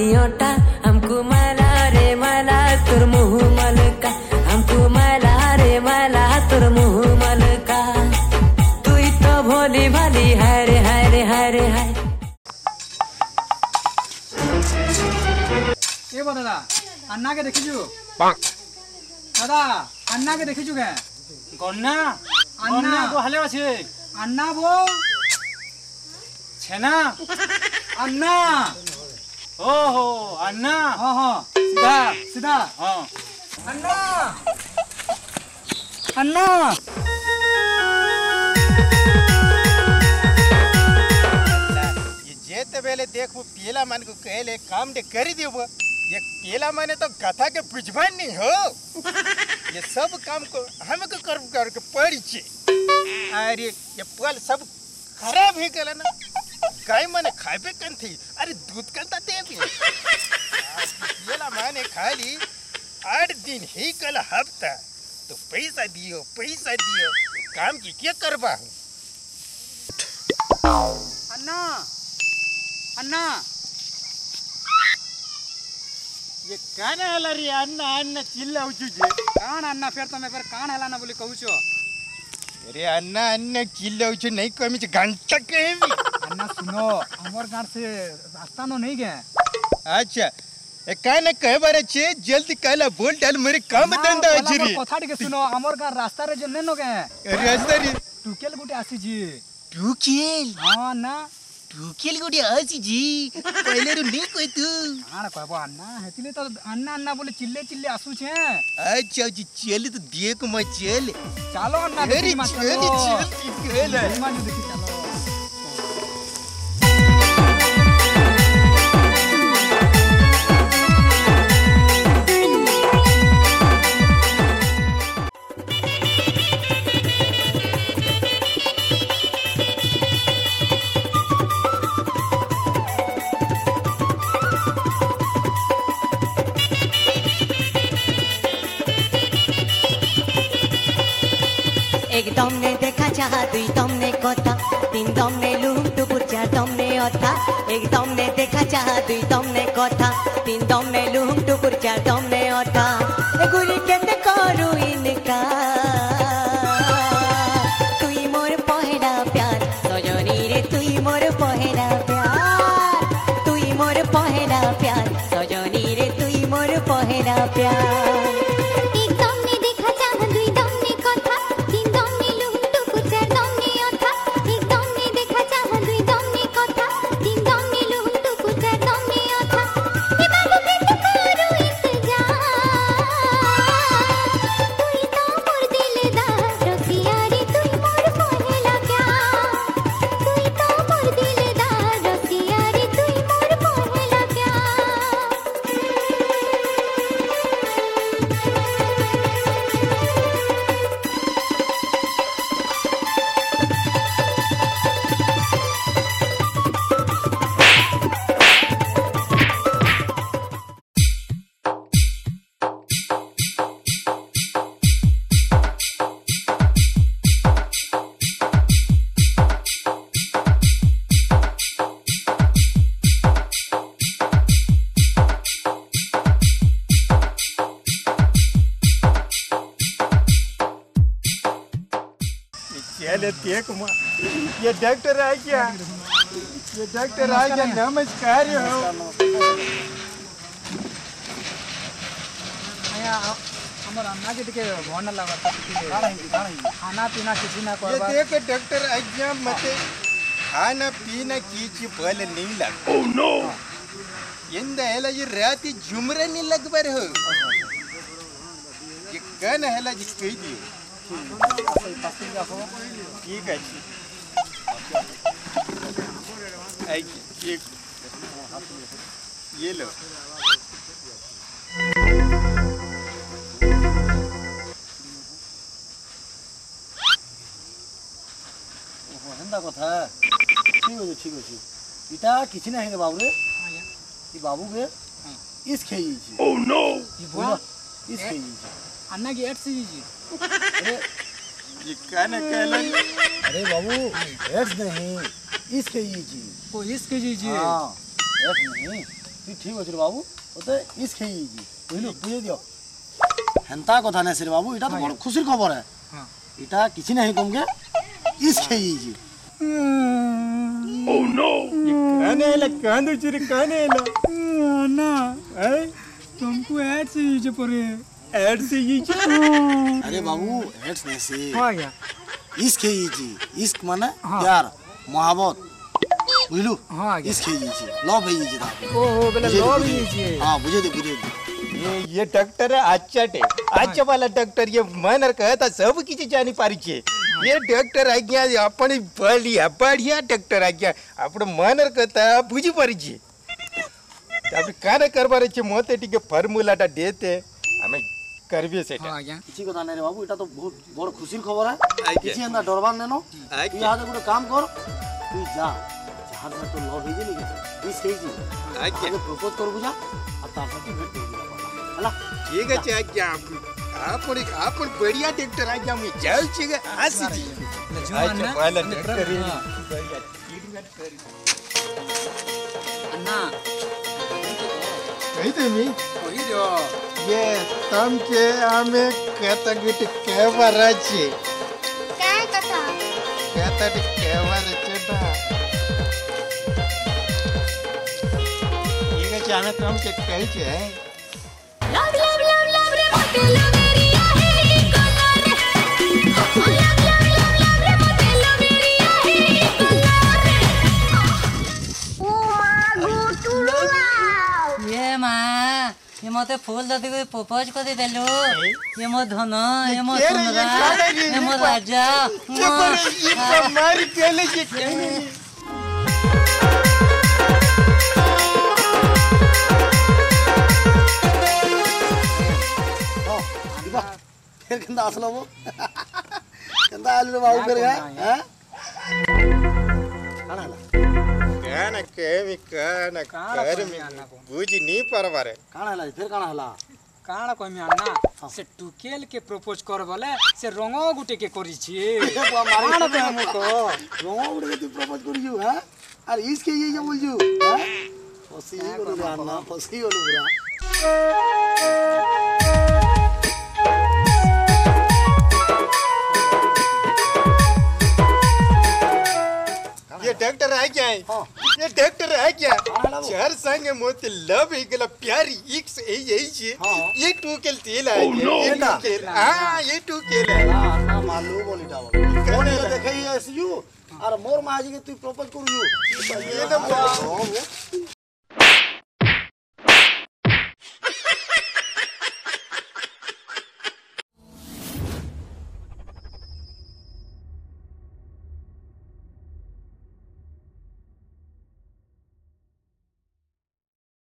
ओटा हमको मला रे मला तुर मुँह मलका हमको मला रे मला तुर मुँह मलका तू ही तो भोली भाली हाय रे हाय रे हाय रे हाय। ए बो दादा अन्ना के देखिजु दादा अन्ना के देखिजु के गन्ना अन्ना तो हाले আছে अन्ना बो छेना अन्ना ओहो अन्ना हाँ हाँ सीधा सीधा हाँ अन्ना अन्ना ये जेते बेले देख वो पीला मन को कहले काम दे करी दियो वो ये पीला माने तो कथा के पुजबान नहीं हो ये सब काम को हमको कर के पड़ी छे अरे ये पल सब खराब ही गला ना गाय माने खाबे कन थी अरे दूध कन ता दे भी पीला माने खाली 8 दिन ही कल हफ्ता तो पैसा दियो काम की क्या करबा अन्ना अन्ना ये कान हला रे अन्ना अन्ना चिल्ला उचुजे कान अन्ना फिर तो मैं फिर कान हला ना बोली कहू छो अरे अन्ना अन्ना चिल्ला उचु नहीं कमी घंटा कहे भी अन्ना सुनो हमर गांव से रास्ता नो नहीं गए अच्छा ए कान कहे बारे छे जल्दी काला बोल डाल मेरे काम धंधा अजरी कथा के सुनो हमर गांव रास्ता रे जन्ने नो गए रास्ता रे टुकेल गुटे आसी जी टुकेल हां ना टुकेल गुटे आसी जी पहले रो नहीं कोई तू हां कहबो अन्ना हेतिले तो अन्ना अन्ना बोले चिल्ले चिल्ले आसु छे अच्छा जी चल तो देख मैं चल चलो अन्ना अरे चल टुकेल मान देखी चलो एक दम ने देखा चाहा दुई दम ने कथा तीन दम ने लुम टुकुर चार दम ने अथा एक दम ने देखा चाहा दुई दम ने कथा तीन दम ने लुम टुकुर चार दम ने अथा गुरी केते करू इनका तुई मोर पहला प्यार सजनी रे तुई मोर पहला प्यार तुई मोर पहला प्यार सजनी रे तुई मोर पहला प्यार। देख ये डॉक्टर आ गया नमस्कार हो हमर अन्ना के टिके भन लागत खाना पीना किसी ना ये देख डॉक्टर आ गया मते खाना पीना कीची भले नहीं लग ओह नो ಎಂದ ಎಲ್ಲ ಈ ರಾತಿ ಜುಮ್ರೆ नहीं लगबर हो ये गन हैला जी कह दियो ठीक है जी आई एक ये लो हंदा कथा ठीक अछि इटा किछि ना है बाबू रे ई बाबू के इस खेई छी ओह नो ई बोला इस खेई छी अन्ना की एड्स जी अरे ये काने कहलन अरे बाबू एड्स नहीं इस खेई छी को इस के जी हां एड्स नहीं তুই ঠিক আছে রে বাবু ওতে ইস খেয়ে গেছি বুঝলু বুঝে দিও হেন্তা কথা না রে বাবু এটা তো বড় খুশির খবর হ্যাঁ এটা কিছু নাই তোমকে ইস খেয়ে গেছি Oh no! कहने लगा कांदो चुरी कहने लगा ना तुमको ऐड से यूज पड़े ऐड से ये अरे बाबू हेड्स नहीं से हाँ क्या इश्क है ये जी इश्क माने प्यार मोहब्बत बुझलू हाँ इश्क है ये जी लव है ये जी ओहो बोले लव ही जी हाँ बुझे दे ये डॉक्टर है अच्छा वाला डॉक्टर ये मनर कहता सब किसी जानी पारी छे ये डॉक्टर आ गया अपनी बढ़िया डॉक्टर आ गया अपने मनर कहता बुझी पारी छे अभी काने करबारे छे मोते टिके फॉर्मूलाटा देते हमें करबे सेटा हाँ क्या किसी को नहीं रे बाबू এটা তো বহুত বড় খুশির খবর কিছু এন্দা ডরবার নেনো তুই আজ একটা কাম কর তুই যা যাহার সাথে লভ হয়ে গেলি তুই সেই জি আগে প্রপোজ করবু যা আর তার সাথে ভেট করবু হলা ठीक है क्या आपन बढ़िया डॉक्टर आ गया मैं जाऊ छी हंसी जी अच्छा वाला डॉक्टर बढ़िया ट्रीटमेंट करी अन्ना कही तो मी कोई दो ये तम के आमे कहता गिट केवर छे काय कथा कहता गिट केवर छेटा ये जाने तम के कही छे लव लव लव लव रे मोटे लवेरिया है colour love love love love रे मोटे लवेरिया है कलर ओ मागो टुलुआ ये माँ ये मते फूल दे कोई प्रपोज कर दे देलो ये मो धन ये मो सुंदरा ये मो राजा ये हमारी पहले ये फिर कंदा असलो वो कंदा आलू रे बाबू कर गया हैं काना हला कहना केमी कहना कर में बुझ नहीं परवारे काना हला फिर काना हला काना कोई में अन्ना से टुकेल के प्रपोज कर बोले से रंगो गुटे के करी छी मारना तो हम तो रोंग उड़ के तू प्रपोज करियो हैं अरे इसके ये बोलजू हैं फसी बोलो अन्ना फसी बोलो पूरा ये डॉक्टर आ गया है ये डॉक्टर आ गया चार संग मोते लव ही गला प्यारी इक्स यही छे ये टूकेल तेल है ये टूकेल हां ये टूकेल है ना मालूम बोली डाव कौन ये देखई एसयू और मोर माजी के तू प्रपोज करियो ये ना